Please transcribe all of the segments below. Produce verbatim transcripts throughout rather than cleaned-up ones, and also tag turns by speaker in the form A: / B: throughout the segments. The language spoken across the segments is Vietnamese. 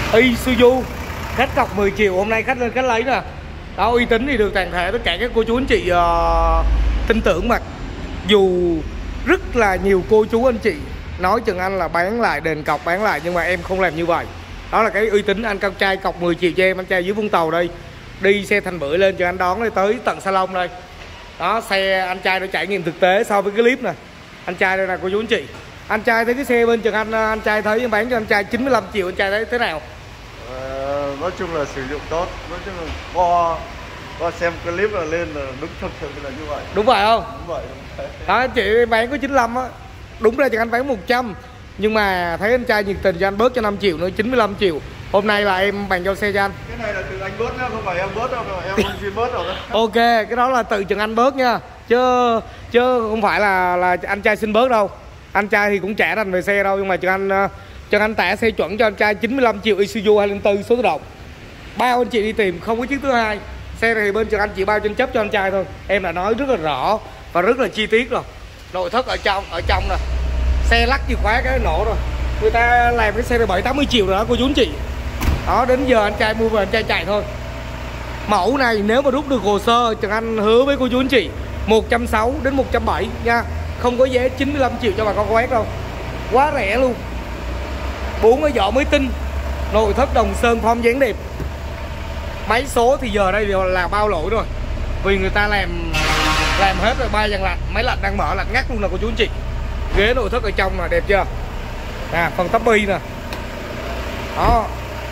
A: Isuzu. Khách cọc mười triệu, hôm nay khách lên khách lấy nè. Đó, uy tín thì được toàn thể tất cả các cô chú anh chị uh, tin tưởng. Mà dù rất là nhiều cô chú anh chị nói Trần Anh là bán lại đền cọc bán lại, nhưng mà em không làm như vậy. Đó là cái uy tín. Anh con trai cọc mười triệu cho em, anh trai dưới Vũng Tàu đây, đi xe thành bưởi lên Trần Anh đón đây tới tận salon đây. Đó, xe anh trai đã trải nghiệm thực tế so với cái clip nè. Anh trai đây là cô chú anh chị. Anh trai thấy cái xe bên Trần Anh, anh trai thấy bán cho anh trai chín mươi lăm triệu, anh trai thấy thế nào?
B: Ờ, nói chung là sử dụng tốt, nói chung là qua qua xem clip là lên là đúng thật sự là như vậy.
A: Đúng vậy không?
B: Đúng vậy. Đúng vậy.
A: Đó, anh chị bán có chín mươi lăm á. Đúng ra Trần Anh bán một trăm, nhưng mà thấy anh trai nhiệt tình cho anh bớt cho năm triệu nữa, chín mươi lăm triệu. Hôm nay là em bàn giao xe cho anh.
B: Cái này là từ anh bớt nhá, không phải em bớt đâu, em không chuyên bớt đâu.
A: Ok, cái đó là từ Trần Anh bớt nha, chứ chứ không phải là là anh trai xin bớt đâu. Anh trai thì cũng trả thành về xe đâu, nhưng mà Trần Anh Trần Anh tả xe chuẩn cho anh trai chín mươi lăm triệu Isuzu hai không bốn số tự động. Bao anh chị đi tìm không có chiếc thứ hai. Xe này thì bên Trần Anh chỉ bao tranh chấp cho anh trai thôi. Em đã nói rất là rõ và rất là chi tiết rồi. Nội thất ở trong ở trong nè. Xe lắc chìa khóa cái nổ rồi. Người ta làm cái xe này bảy tám mươi triệu rồi đó cô chú anh chị. Đó, đến giờ anh trai mua về anh trai chạy thôi. Mẫu này nếu mà rút được hồ sơ, Trần Anh hứa với cô chú anh chị một trăm sáu mươi đến một trăm bảy mươi nha. Không có vé chín mươi lăm triệu cho bà con quét đâu. Quá rẻ luôn. Bốn cái vỏ mới tinh, nội thất đồng sơn form dáng đẹp. Máy số thì giờ đây là bao lỗi rồi, vì người ta làm làm hết rồi. Ba dàn lạnh, máy lạnh đang mở lạnh ngắt luôn nè cô chú anh chị. Ghế nội thất ở trong là đẹp chưa? À, phần tắp bi nè. Đó.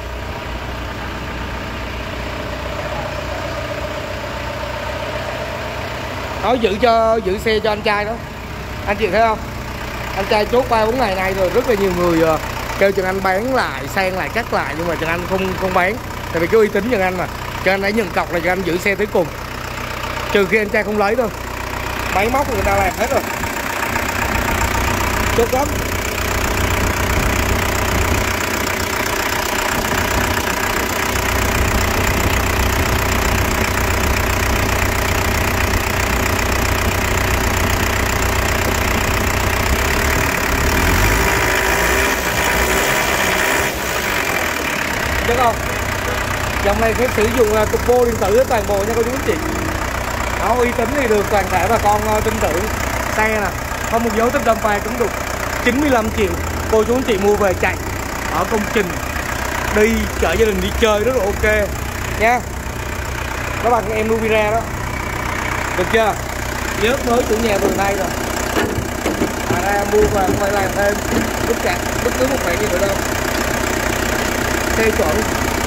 A: Đó, giữ cho giữ xe cho anh trai đó. Anh chị thấy không? Anh trai chốt ba bốn ngày nay rồi, rất là nhiều người uh, kêu Trần Anh bán lại, sang lại, cắt lại, nhưng mà Trần Anh không không bán. Tại vì cái uy tín Trần Anh mà. Trần Anh đã nhận cọc là Trần Anh giữ xe tới cùng. Trừ khi anh trai không lấy thôi. Máy móc người ta làm hết rồi. Chốt lắm. Được không? Dòng này phép sử dụng turbo điện tử toàn bộ nha cô chú anh chị. Đó, uy tín thì được toàn thể bà con tin tưởng. Xe nè, không một dấu tích đâm pha cũng được. chín mươi lăm triệu cô chú anh chị mua về chạy ở công trình, đi chở gia đình đi chơi rất là ok nha. Đó bằng em Nuvira đó. Được chưa? Nhớ mới chủ nhà vừa nay rồi. À, ra mua và không phải làm thêm bất cả bất cứ một khoản gì nữa đâu. Xe chuẩn.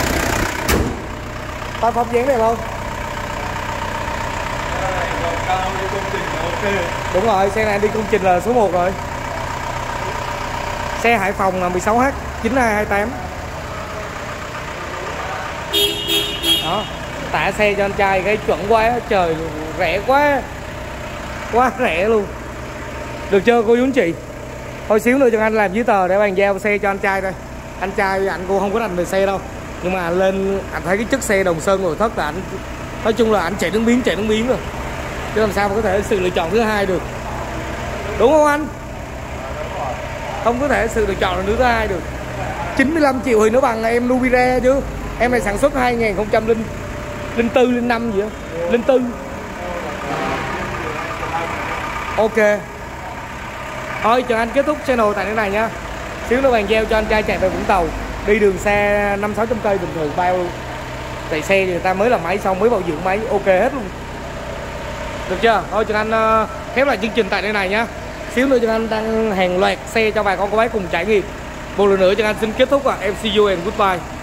A: Ba phong dáng đẹp không? Đúng rồi, xe này đi công trình là số một rồi. Xe Hải Phòng là mười sáu H chín hai hai tám. Đó, tả xe cho anh trai cái chuẩn quá trời, rẻ quá. Quá rẻ luôn. Được chưa cô chú anh chị? Thôi xíu nữa cho anh làm giấy tờ để bàn giao xe cho anh trai đây. Anh trai anh cô không có rành về xe đâu, nhưng mà lên anh thấy cái chất xe đồng sơn nội thất là anh, nói chung là anh chạy đứng biến chạy đứng biến rồi, chứ làm sao mà có thể sự lựa chọn thứ hai được, đúng không anh? Không có thể sự lựa chọn là thứ hai được. chín mươi lăm triệu thì nó bằng em Nuvira chứ. Em này sản xuất hai nghìn không trăm lẻ bốn lẻ năm gì đó, lẻ bốn. Ok. Thôi Trần Anh kết thúc channel tại nơi này nha. Xíu nữa bàn giao cho anh trai chạy về Vũng Tàu. Đi đường xe năm sáu trăm cây bình thường bao luôn. Tại xe thì người ta mới làm máy xong, mới bảo dưỡng máy ok hết luôn. Được chưa? Thôi Trần Anh uh, khép lại chương trình tại nơi này nhá. Xíu nữa Trần Anh đang hàng loạt xe cho bà con cô bác cùng trải nghiệm. Một lần nữa Trần Anh xin kết thúc và em see you and goodbye.